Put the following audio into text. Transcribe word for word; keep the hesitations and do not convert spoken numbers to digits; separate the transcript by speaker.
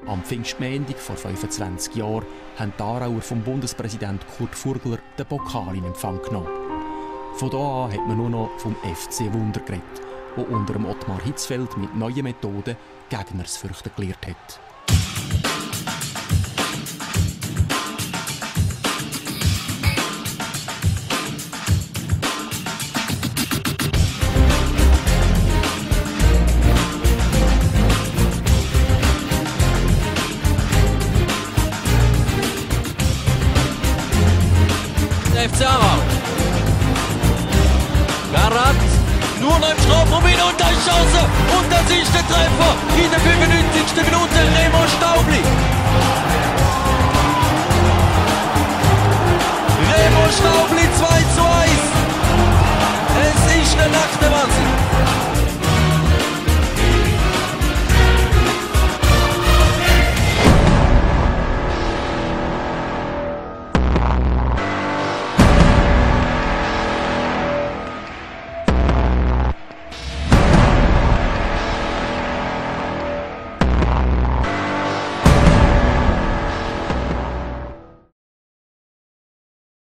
Speaker 1: Am Pfingstmontag vor fünfundzwanzig Jahren haben die Aarauer vom Bundespräsident Kurt Furgler den Pokal in Empfang genommen. Von da an hat man nur noch vom F C Wunder geredet, der unter dem Ottmar Hitzfeld mit neuen Methoden Gegner das Fürchten gelehrt hat.
Speaker 2: F C Aarau. Garat, nur noch im Strafraum hin und da ist Chance. Und das ist der Treffer in der fünfundneunzigsten Minute.